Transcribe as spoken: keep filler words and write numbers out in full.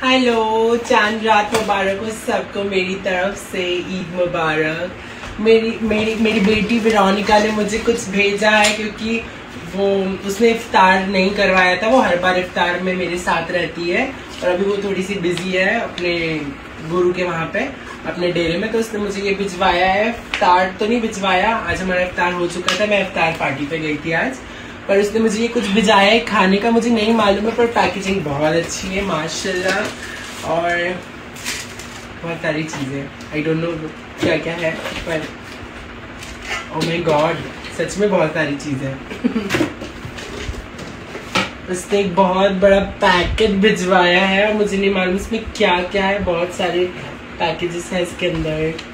Hello, चांद रात मुबारक हो सबको मेरी तरफ से। ईद मुबारक। मेरी मेरी मेरी बेटी वेरोनिका ने मुझे कुछ भेजा है क्योंकि वो उसने इफ्तार नहीं करवाया था। वो हर बार इफ्तार में मेरे साथ रहती है और अभी वो थोड़ी सी बिजी है अपने गुरु के वहाँ पे अपने डेरे में, तो उसने मुझे ये भिजवाया है। इफ्तार तो नहीं भिजवाया, आज हमारा इफ्तार हो चुका था। मैं इफ्तार पार्टी पे गई थी आज, पर उसने मुझे ये कुछ भिजाया है खाने का। मुझे नहीं मालूम है पर पैकेजिंग बहुत अच्छी है माशाल्लाह, और बहुत सारी चीज़ें। आई डोंट नो क्या क्या है, पर ओह माय गॉड सच में बहुत सारी चीज़ें। उसने एक बहुत बड़ा पैकेट भिजवाया है और मुझे नहीं मालूम इसमें क्या क्या है। बहुत सारे पैकेजेस है इसके अंदर।